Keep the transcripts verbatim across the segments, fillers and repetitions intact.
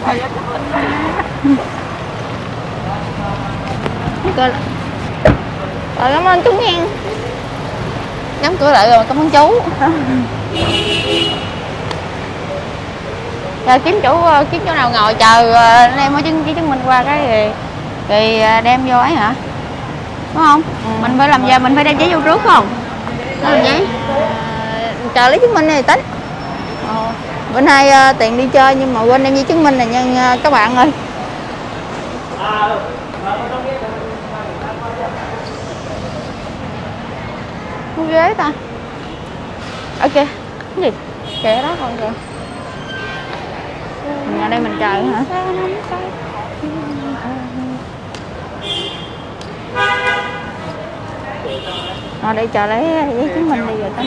Rồi, cảm ơn chú nha. Đóng cửa lại rồi, cảm ơn chú. Rồi kiếm chỗ kiếm chỗ nào ngồi chờ anh em mới chứng chứng minh qua cái rồi, rồi đem vô ấy hả? Đúng không? Ừ. Mình phải làm giờ mình phải đem giấy vô trước không? Làm giấy. À, chờ lấy chứng minh này tính. Ờ. Bữa nay uh, tiền đi chơi nhưng mà quên đem giấy chứng minh này nha uh, các bạn ơi. Cái ghế ta. Ok. Cái gì? Kệ đó con kìa. Mình ở đây mình chờ hả? Ở đây chờ lấy giấy chứng minh đi rồi tính.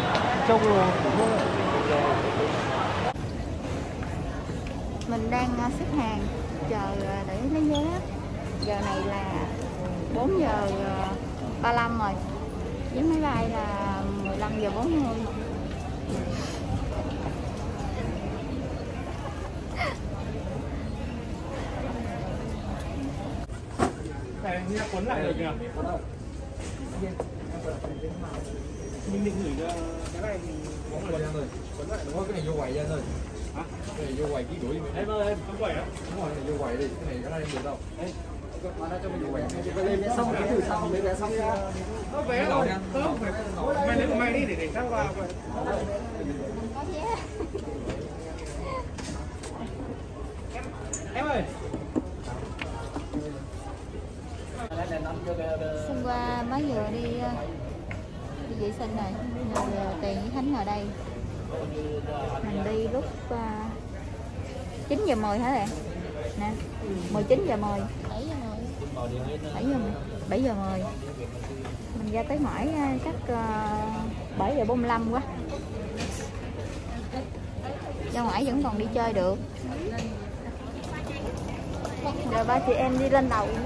Mình đang xếp hàng chờ để lấy vé. Giờ này là bốn giờ ba mươi lăm rồi. Vé máy bay là mười lăm giờ bốn mươi. Này, như cuốn lại được nhỉ? Mình định gửi cho cái này thì có người ra rồi. Cuốn lại đúng không? Cái này vô quầy ra rồi. Hả? Cái này vô quầy ký gửi. Em ơi, em không quầy á. Đúng rồi, cái này vô quầy đi. Cái này cái này em được đâu. Đấy. Mà ra cho mình vô quầy. Cái lên xong cái thử xong lấy vé xong ra. Có vé rồi. Không phải. Mày lấy của mày đi để để sang vào vậy. Có vé. Em em ơi. Hôm qua mới vừa đi đi vệ sinh này, nhờ tiền với Khánh ở đây. Mình đi lúc uh, chín giờ mười hả bạn? Nè, mười chín giờ mười. bảy giờ mười. bảy giờ bảy giờ mười. Mình ra tới mãi chắc uh, bảy giờ bốn mươi lăm quá. Ra ngoài vẫn còn đi chơi được. Rồi ba chị em đi lên đầu.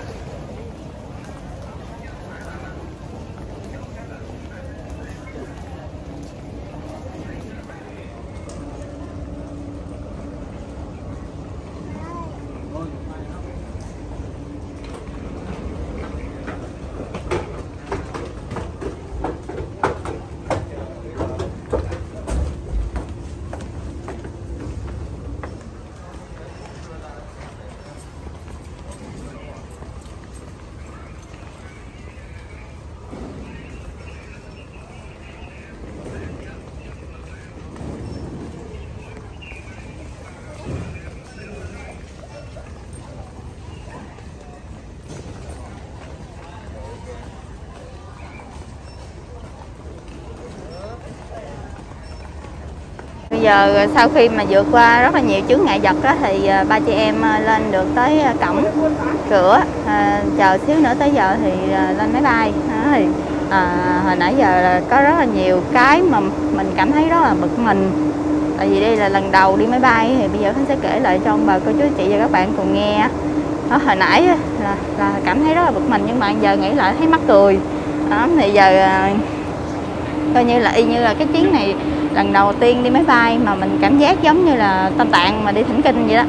Bây giờ sau khi mà vượt qua rất là nhiều chướng ngại vật đó, thì ba chị em lên được tới cổng cửa, à, chờ xíu nữa tới giờ thì lên máy bay. Đó, thì à, hồi nãy giờ có rất là nhiều cái mà mình cảm thấy rất là bực mình, tại vì đây là lần đầu đi máy bay. Thì bây giờ Khánh sẽ kể lại cho ông bà cô chú chị và các bạn cùng nghe. Đó, hồi nãy là, là cảm thấy rất là bực mình, nhưng mà giờ nghĩ lại thấy mắc cười. Đó, thì giờ coi như là y như là cái chuyến này lần đầu tiên đi máy bay mà mình cảm giác giống như là Tam Tạng mà đi thỉnh kinh vậy đó.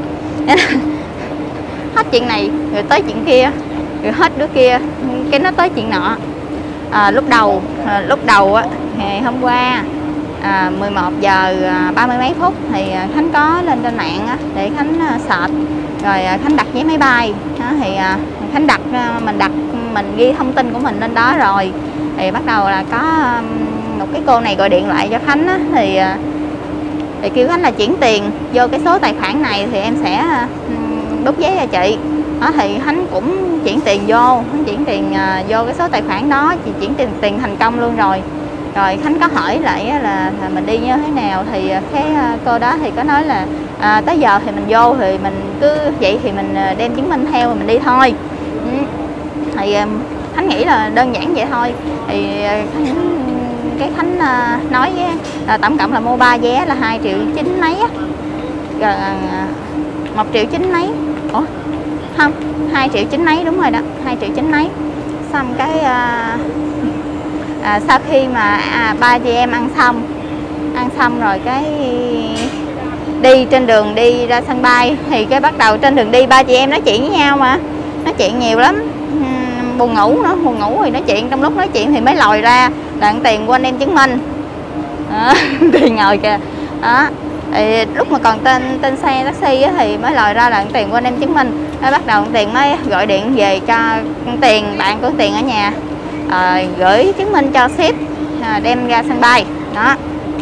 Hết chuyện này rồi tới chuyện kia, rồi hết đứa kia cái nó tới chuyện nọ. À, lúc đầu à, lúc đầu á, ngày hôm qua à, mười một giờ ba mươi mấy phút thì Khánh có lên trên mạng á, để Khánh search rồi Khánh đặt vé máy bay. Đó, thì à, Khánh đặt mình đặt mình ghi thông tin của mình lên đó rồi, thì bắt đầu là có một cái cô này gọi điện lại cho Khánh á, thì thì kêu Khánh là chuyển tiền vô cái số tài khoản này thì em sẽ đút giấy cho chị. Đó, thì Khánh cũng chuyển tiền vô, Khánh chuyển tiền vô cái số tài khoản đó, chị chuyển tiền tiền thành công luôn rồi. Rồi Khánh có hỏi lại là mình đi như thế nào, thì cái cô đó thì có nói là à, tới giờ thì mình vô thì mình cứ vậy thì mình đem chứng minh theo rồi mình đi thôi. Thì Khánh nghĩ là đơn giản vậy thôi. Thì Khánh, cái Khánh nói là tổng cộng là mua ba vé là hai triệu chín mấy á, rồi một triệu chín mấy. Ủa không, hai triệu chín mấy, đúng rồi đó, hai triệu chín mấy. Xong cái à, à, sau khi mà à, ba chị em ăn xong ăn xong rồi cái đi trên đường đi ra sân bay thì cái bắt đầu trên đường đi ba chị em nói chuyện với nhau mà nói chuyện nhiều lắm, buồn ngủ nữa, buồn ngủ thì nói chuyện, trong lúc nói chuyện thì mới lòi ra là tiền của anh em chứng minh đó, tiền ngồi kìa đó. Thì lúc mà còn tên tên xe taxi á, thì mới lòi ra là tiền của anh em chứng minh, mới bắt đầu tiền mới gọi điện về cho tiền bạn của tiền ở nhà, à, gửi chứng minh cho ship, à, đem ra sân bay đó.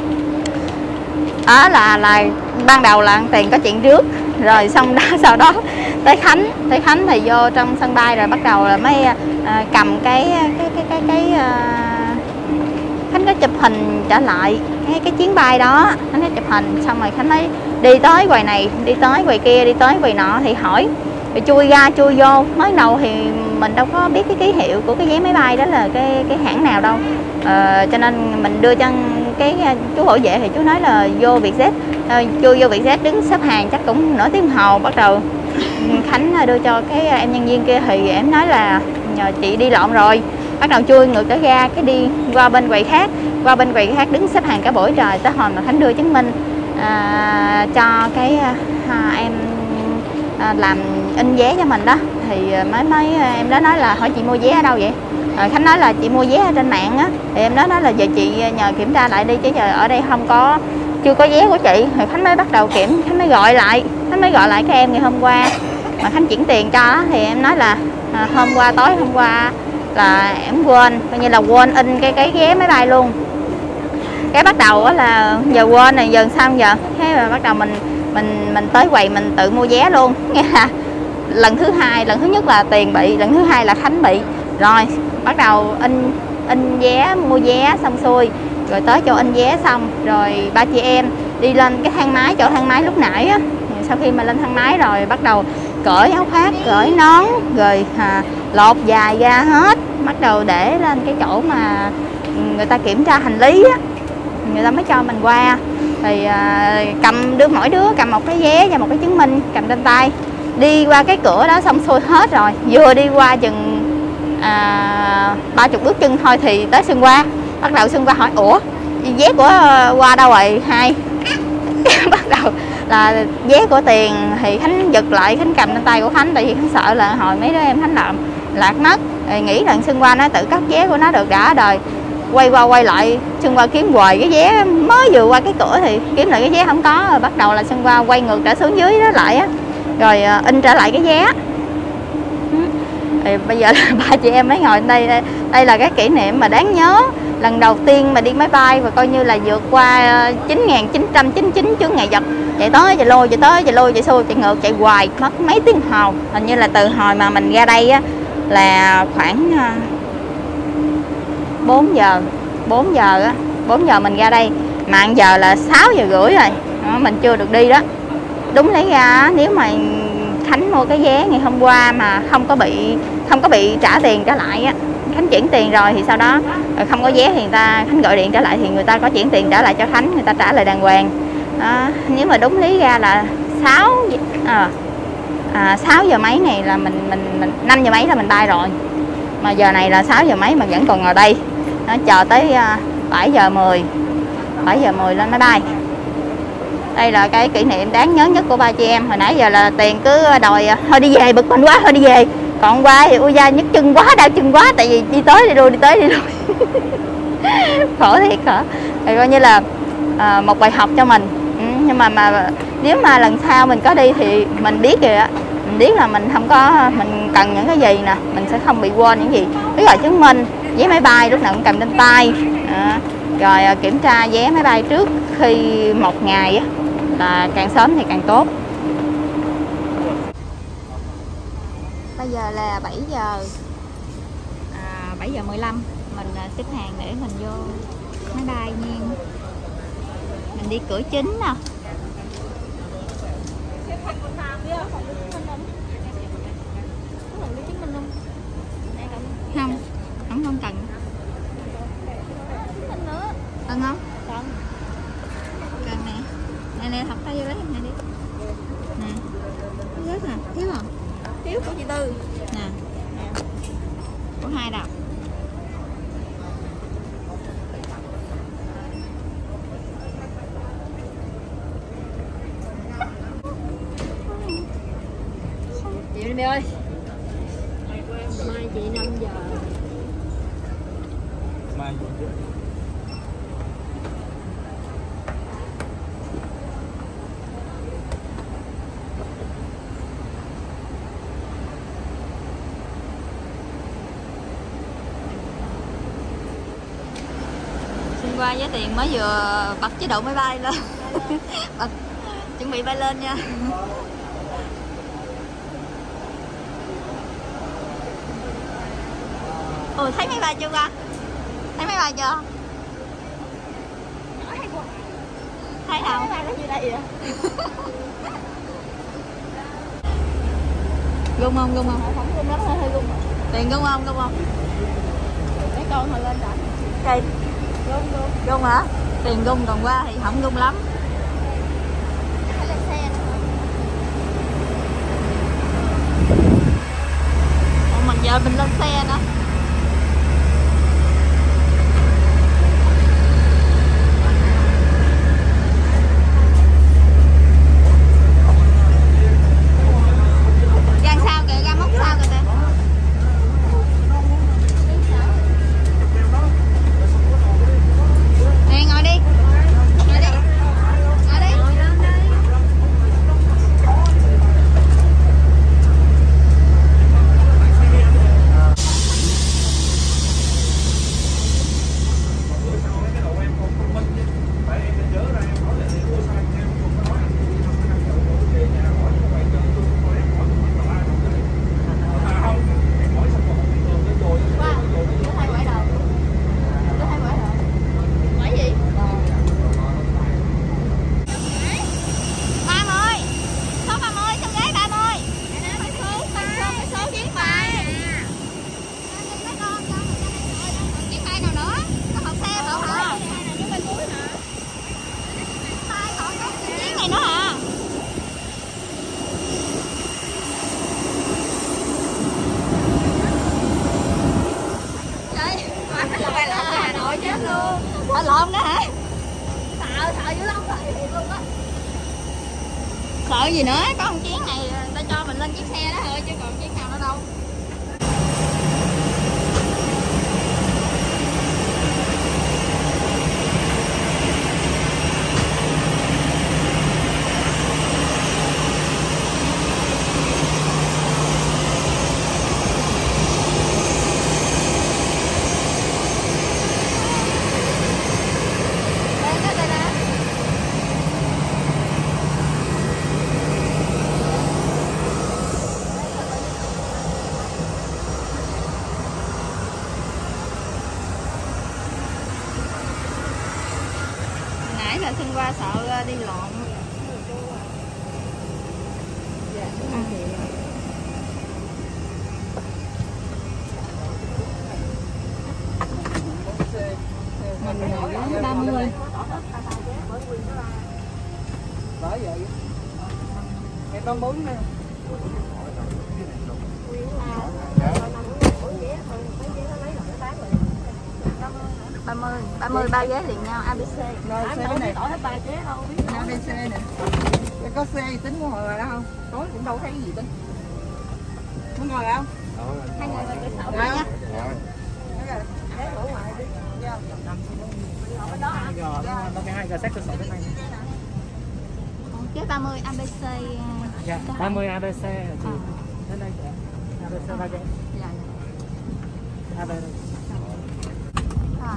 Đó là là ban đầu là tiền có chuyện trước, rồi xong đó sau đó tới Khánh tới Khánh thì vô trong sân bay rồi bắt đầu là mới à, cầm cái cái cái cái cái à, Khánh có chụp hình trở lại cái cái chuyến bay đó, Khánh có chụp hình xong rồi Khánh mới đi tới quầy này, đi tới quầy kia, đi tới quầy nọ thì hỏi, rồi chui ra chui vô. Mới đầu thì mình đâu có biết cái ký hiệu của cái vé máy bay đó là cái cái hãng nào đâu, ờ, cho nên mình đưa cho cái chú bảo vệ thì chú nói là vô Vietjet, ờ, chui vô Vietjet đứng xếp hàng chắc cũng nửa tiếng hồ. Bắt đầu Khánh đưa cho cái em nhân viên kia thì em nói là nhờ chị đi lộn rồi, bắt đầu chui ngược trở ra cái đi qua bên quầy khác, qua bên quầy khác đứng xếp hàng cả buổi trời, tới hồi mà Khánh đưa chứng minh à, cho cái à, em à, làm in vé cho mình đó thì mới mới em đó nói là hỏi chị mua vé ở đâu vậy, rồi Khánh nói là chị mua vé ở trên mạng á, thì em đó nói là giờ chị nhờ kiểm tra lại đi chứ giờ ở đây không có, chưa có vé của chị. Thì Khánh mới bắt đầu kiểm, Khánh mới gọi lại Khánh mới gọi lại cái em ngày hôm qua mà Khánh chuyển tiền cho đó, thì em nói là à, hôm qua tối hôm qua là em quên, coi như là quên in cái cái vé máy bay luôn. Cái bắt đầu á là giờ quên này, giờ sao giờ, thế mà bắt đầu mình mình mình tới quầy mình tự mua vé luôn, nghe là lần thứ hai, lần thứ nhất là tiền bị, lần thứ hai là Khánh bị. Rồi bắt đầu in in vé, mua vé xong xuôi rồi tới chỗ in vé xong rồi ba chị em đi lên cái thang máy, chỗ thang máy lúc nãy á. Sau khi mà lên thang máy rồi bắt đầu cởi áo khoác, cởi nón rồi à, lột dài ra hết, bắt đầu để lên cái chỗ mà người ta kiểm tra hành lý á, người ta mới cho mình qua. Thì à, cầm đứa mỗi đứa cầm một cái vé và một cái chứng minh cầm trên tay, đi qua cái cửa đó xong xuôi hết rồi, vừa đi qua chừng à, ba chục bước chân thôi thì tới sân qua. Bắt đầu sân qua hỏi ủa vé của qua đâu rồi hai bắt đầu là vé của tiền thì Khánh giật lại, Khánh cầm trên tay của Khánh, tại vì Khánh sợ là hồi mấy đứa em Khánh làm lạc mất, rồi nghĩ là Xuân Qua nó tự cắt vé của nó được đã đời. Quay qua quay lại Xuân Qua kiếm hoài cái vé, mới vừa qua cái cửa thì kiếm lại cái vé không có, rồi bắt đầu là Xuân Qua quay ngược trở xuống dưới đó lại á, rồi in trở lại cái vé. Thì bây giờ là ba chị em mới ngồi đây, đây đây là cái kỷ niệm mà đáng nhớ, lần đầu tiên mà đi máy bay và coi như là vượt qua chín nghìn chín trăm chín mươi chín chướng ngại vật, chạy tới chạy lui, chạy tới chạy lui, chạy xuôi, chạy ngược, chạy hoài mất mấy tiếng hồ. Hình như là từ hồi mà mình ra đây á là khoảng bốn giờ bốn giờ á, bốn giờ mình ra đây mà giờ là sáu giờ rưỡi rồi đó, mình chưa được đi đó. Đúng lấy ra nếu mà Khánh mua cái vé ngày hôm qua mà không có bị không có bị trả tiền trở lại á, Khánh chuyển tiền rồi thì sau đó không có vé thì người ta Khánh gọi điện trở lại thì người ta có chuyển tiền trả lại cho Khánh, người ta trả lại đàng hoàng đó. Nếu mà đúng lý ra là sáu à, à, sáu giờ mấy này là mình mình mình năm giờ mấy là mình bay rồi, mà giờ này là sáu giờ mấy mà vẫn còn ngồi đây nó chờ tới bảy giờ mười bảy giờ mười lên máy bay. Đây là cái kỷ niệm đáng nhớ nhất của ba chị em. Hồi nãy giờ là tiền cứ đòi thôi đi về, bực mình quá thôi đi về, còn qua thì ui da nhức chân quá, đau chân quá, tại vì đi tới đi lui đi tới đi lui khổ thiệt hả. Thì coi như là à, một bài học cho mình. Ừ, nhưng mà mà nếu mà lần sau mình có đi thì mình biết rồi á, mình biết là mình không có, mình cần những cái gì nè, mình sẽ không bị quên những gì. Ví dụ chứng minh vé máy bay lúc nào cũng cầm trên tay à, rồi kiểm tra vé máy bay trước khi một ngày á, là càng sớm thì càng tốt. Bây giờ là bảy giờ à, bảy giờ mười lăm mình xếp hàng để mình vô máy bay nhiên. Mình đi cửa chính nè. Không, không không cần. Cần không? Cần. Cần nè. Nè nè, học tay vô lấy này đi. Nè. Rớt nè, thiếu không? Thiếu của chị Tư. Nè. Của hai đâu? Mày ơi. Mai chị năm giờ. Mai Xin qua với Tiền mới vừa bật chế độ máy bay lên. Bật, chuẩn bị bay lên nha. Ồ, thấy máy bay chưa qua? Thấy máy bay chưa? Thấy không? Máy bay nó như đây vậy. Gung không? Gung không? Không gung lắm, hơi gung. Tiền gung không? Gung không? Mấy con hồi lên rồi. Cây. Gung gung. Gung hả? Tiền gung còn qua thì không gung lắm. Phải lên xe nữa. Ủa, mình giờ mình lên xe nữa. Sợ lộn đó hả? Sợ, sợ dữ lắm rồi luôn á. Sợ gì nữa, có con chuyến này người ta cho mình lên chiếc xe đó thôi chứ còn chuyến nào nữa đâu. Là Xuân qua sợ đi lộn. Mình ngồi ba mươi. Bởi vậy. Em có muốn nè. ba mươi, ba mươi ba ghế liền nhau a bê xê. Rồi xe cái này tỏi hết ba ghế đâu biết. a bê xê nè. Có xe gì tính muốn ngồi rồi đó không? Tối cũng đâu thấy gì tính. Muốn ngồi không? Hai người ngồi cái sổ nha. Rồi. Thế ngủ ngoài đi. Nó cái hai gà xét cơ sở bên này. Cái ba mươi a bê xê. Dạ, ba mươi a bê xê chị. Đến đây kìa. a bê xê ba ghế. Dạ. a bê đây. Rồi.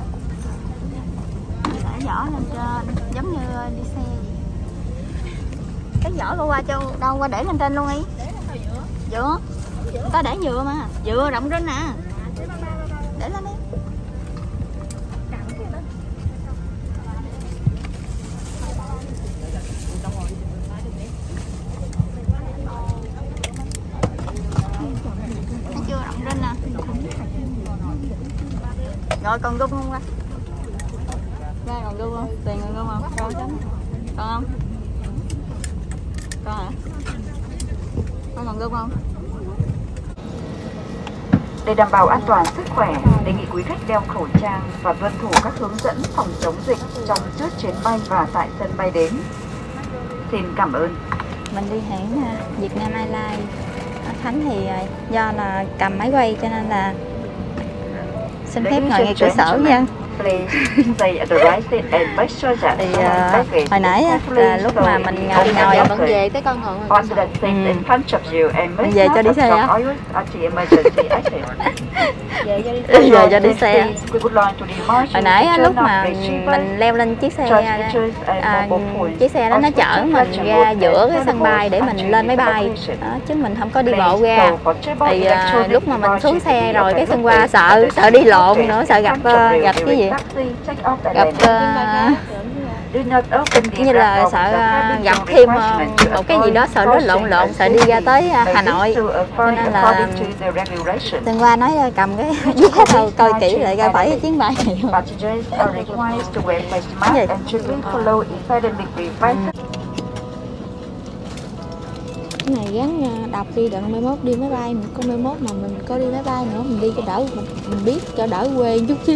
Để giỏ lên trên giống như đi xe vậy. Cái giỏ cô qua cho đâu qua để lên trên luôn đi. Dựa. Ta để nhựa mà, nhựa rộng rinh à. Để lên đi. Thấy chưa, rộng rinh à. Rồi còn gung không qua? Ra còn gung không? Tiền còn gung không? Còn không? Còn không? Còn hả? Con còn gung không? Để đảm bảo an toàn sức khỏe, đề nghị quý khách đeo khẩu trang và tuân thủ các hướng dẫn phòng chống dịch trong suốt chuyến bay và tại sân bay đến. Xin cảm ơn. Mình đi hãng Việt Nam Airlines Khánh thì do là cầm máy quay cho nên là xin phép ngồi ngay cửa sổ nha. Thì uh, hồi nãy uh, lúc mà mình ngồi ngồi vẫn về tới con ngồi ngồi ừ. Mình về cho đi xe á. Về cho đi xe. Hồi nãy lúc mà mình leo lên chiếc xe à, chiếc xe đó nó chở mình ra giữa cái sân bay để mình lên máy bay đó, chứ mình không có đi bộ ra. Thì uh, lúc mà mình xuống xe rồi cái xưng qua sợ sợ đi lộn nữa, sợ gặp uh, gặp cái gì gặp uh, như là sợ uh, gặp thêm uh, một cái gì đó, sợ nó lộn lộn, sợ đi ra tới uh, Hà Nội. Cho nên là Tường Hoa nói cầm cái vé đầu coi kỹ lại coi phải cái chuyến bay này không. Cái này gắn đọc đi đặng mai mốt đi máy bay, mình có mai mốt mà mình có đi máy bay nữa mình đi cho đỡ, mình, mình biết cho đỡ quê chút xíu.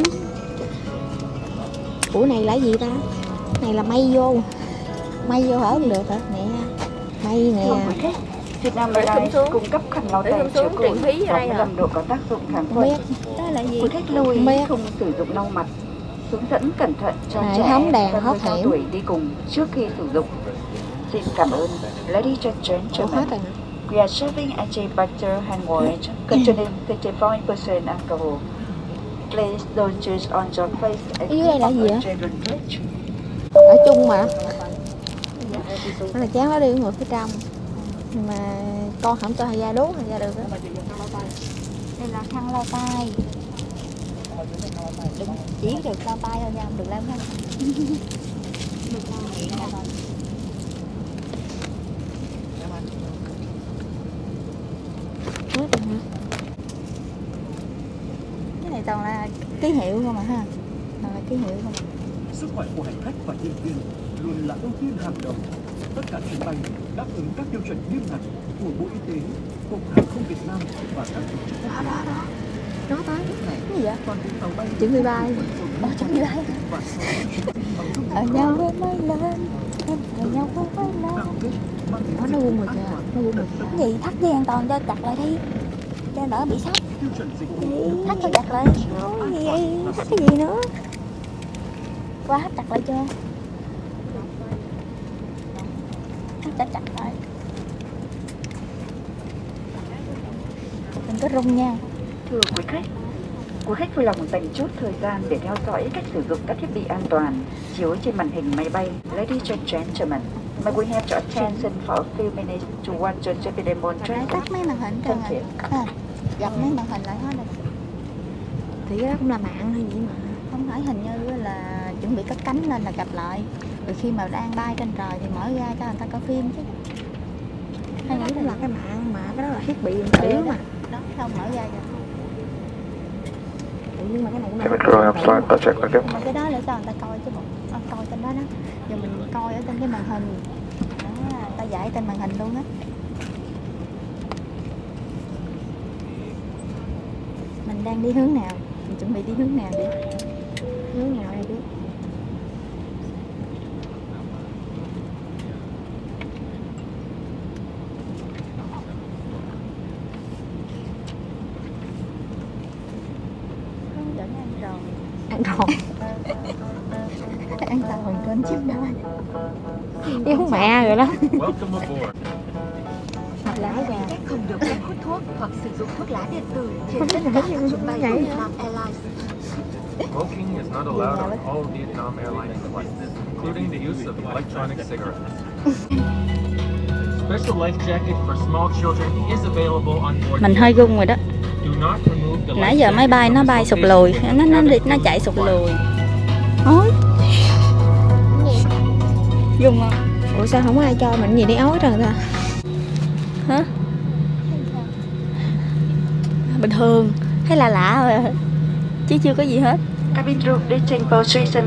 Ủa này là gì ta? Này là may vô, may vô hở không được hả? Nè, may nè. Vietnam Airlines cung cấp khăn lau tay chứa cồn và làm độ có tác dụng kháng khuẩn. Đó là gì? Quý khách lưu ý không sử dụng lau mặt. Hướng dẫn cẩn thận cho à, trẻ và người cao tuổi đi cùng trước khi sử dụng. Xin cảm ơn. Ladies and gentlemen, we are serving antibacterial hand wash containing thirty-five percent alcohol. Please don't use on your face. Dưới đây là gì ạ? Ở chung mà. Nó là chán nó đi ngồi phía trong. Mà con không cho thầy ra đốt thầy ra được đó. Đây là khăn lau tay. Đừng chỉ được lau tay thôi nha, không được lau hết. Được lau miệng nha. Cái này toàn là ký hiệu không mà ha, toàn là ký hiệu không. Sức khỏe của hành khách và nhân viên luôn là ưu tiên hàng đầu. Tất cả chuyến bay đáp ứng các tiêu chuẩn nghiêm ngặt của Bộ Y tế, Cục Hàng không Việt Nam và các tổ chức quốc tế. Đó tới cái gì vậy? Chuẩn bị bay. Ờ, chuẩn bị bay. Ở nhau với mới lên, ở nhau với mới lên. Đó, nó buông rồi kìa, nó buông rồi kìa. Cái gì? Thắt dây an toàn cho chặt lại đi, cho đỡ bị sốc. Thắt cho chặt lại. Ôi gì vậy? Thắt cái gì nữa? Qua thắt chặt lại chưa? Thắt cho chặt lại. Đừng có rung nha. Thưa quý khách, quý khách vui lòng dành chút thời gian để theo dõi cách sử dụng các thiết bị an toàn chiếu trên màn hình máy bay. Ladies and gentlemen, may we have your attention for a few minutes to watch your J P demonstration. Tắt mấy màn hình trơn rồi. À, gặp mấy màn hình lại hết rồi. Thì cái đó cũng là mạng hay gì mà. Không phải hình như là chuẩn bị cất cánh lên là gặp lại. Rồi khi mà đang bay trên trời thì mở ra cho người ta coi phim chứ. Hay nghĩ là cái mạng mà cái đó là thiết bị điện tử mà. Đó, không mở ra rồi. Nhưng mà cái này cũng là mà cái đó để cho người ta coi chứ bộ à, coi trên đó đó. Giờ mình coi ở trên cái màn hình đó, người ta giải trên màn hình luôn á. Mình đang đi hướng nào, mình chuẩn bị đi hướng nào đi, hướng nào đây biết. Ăn tròn ăn tròn trên chiếc đó giống mẹ rồi đó. Hoặc lá gà không được phép hút thuốc hoặc sử dụng thuốc lá điện tử trên tất cả các chuyến bay của Vietnam Airlines. Smoking is not allowed on all Vietnam Airlines flights, including the use of electronic cigarettes. Special life jacket for small children is available on board. Mình hơi rung rồi đó. Nãy giờ máy bay nó bay sụt lùi, nó nó nó chạy sụt lùi. Ói. Rung không? Ủa sao không có ai cho mình gì để ói rồi ta? Hả? Bình thường, hay là lạ rồi chứ chưa có gì hết. Cabin crew reaching position.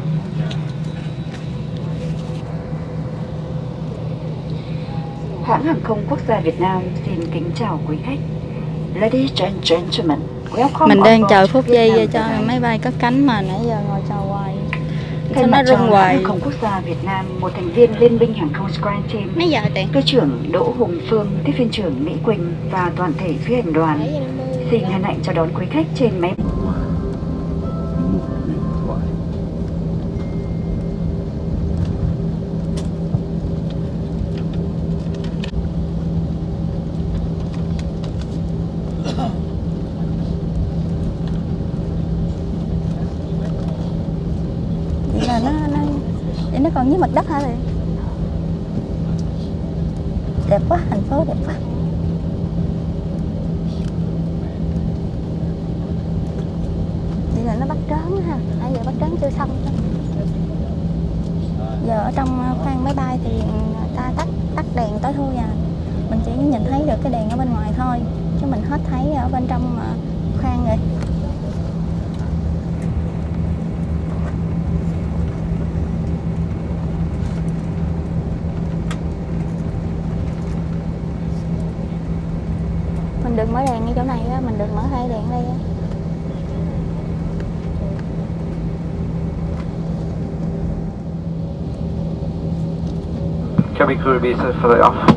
Hãng hàng không quốc gia Việt Nam xin kính chào quý khách. Ladies and gentlemen, welcome. Mình đang chờ phút giây cho máy bay cất cánh mà nãy giờ ngồi chờ hoài. Thay mặt cho hãng hàng không quốc gia Việt Nam, một thành viên Liên minh hàng không SkyTeam, mấy giờ tiền? cơ trưởng Đỗ Hùng Phương, tiếp viên trưởng Mỹ Quỳnh và toàn thể phi hành đoàn xin hân hạnh chào đón quý khách trên máy bay. Là nó nó để nó còn dưới mặt đất hả vậy? Đẹp quá, thành phố đẹp quá. Vậy là nó bắt trớn ha, nãy giờ bắt trớn chưa xong. Giờ ở trong khoang máy bay thì người ta tắt tắt đèn tối thui à, mình chỉ nhìn thấy được cái đèn ở bên ngoài thôi, chứ mình hết thấy ở bên trong khoang rồi. Mình đừng mở đèn ngay chỗ này á, mình đừng mở hai đèn đây á. Cabin crew be set for the off.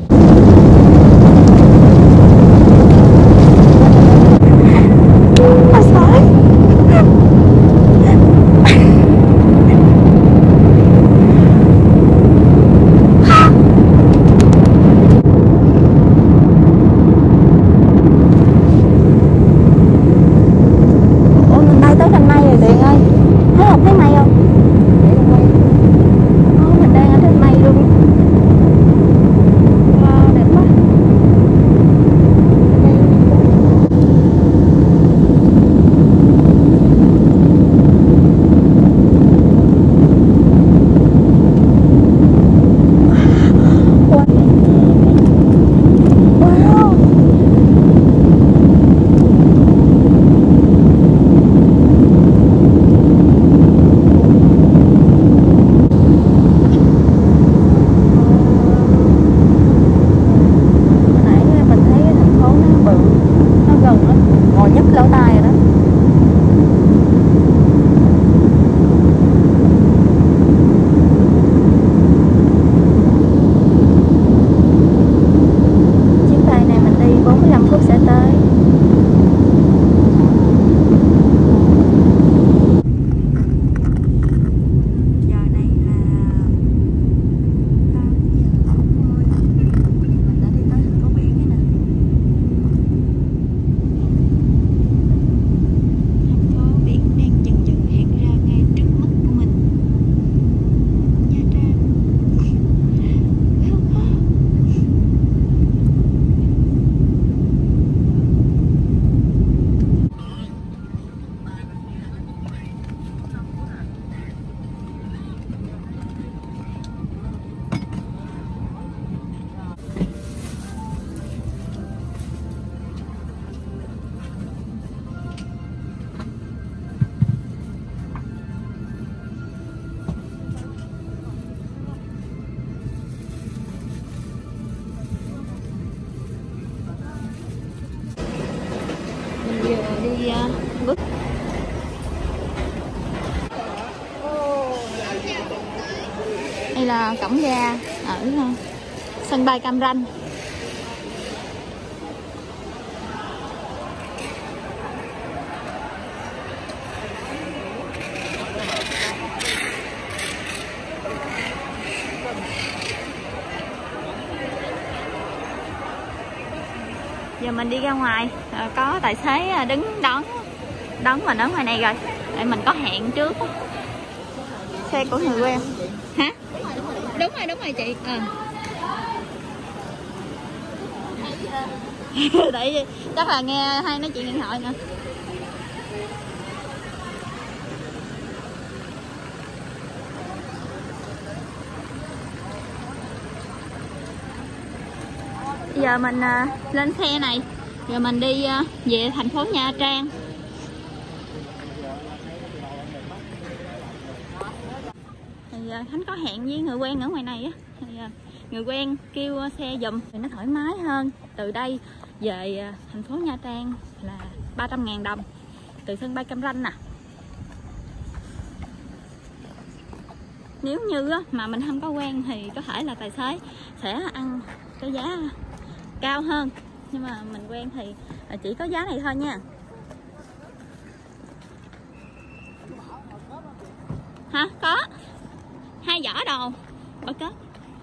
Đi bước đây là cổng ra ở sân bay Cam Ranh. Giờ mình đi ra ngoài, có tài xế đứng đón đón mình ở ngoài này rồi, để mình có hẹn trước. Xe của người quen hả? Đúng rồi, đúng rồi chị. À. Tại chắc là nghe hay nói chuyện điện thoại nè. Giờ mình uh, lên xe này, giờ mình đi uh, về thành phố Nha Trang. Thì uh, Khánh có hẹn với người quen ở ngoài này á, thì uh, người quen kêu uh, xe giùm thì nó thoải mái hơn. Từ đây về uh, thành phố Nha Trang là ba trăm ngàn đồng từ sân bay Cam Ranh nè. nếu như mà mình không có quen thì có thể là tài xế sẽ ăn cái giá cao hơn, nhưng mà mình quen thì chỉ có giá này thôi nha. Hả? Có hai giỏ đồ bỏ cất.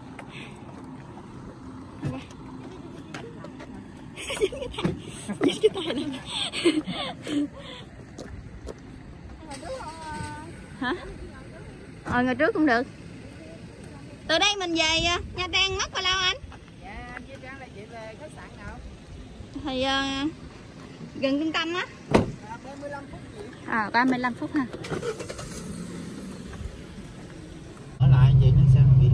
Dính cái tay lên. Hả? Ờ, ngồi trước cũng được. Từ đây mình về Nha Trang mất bao lâu anh? Dạ, Nha Trang là chị về khách sạn nào? Thì uh, gần trung tâm á. À, ba mươi lăm phút chị. À, ba mươi lăm phút ha. Ở lại vậy nó sao?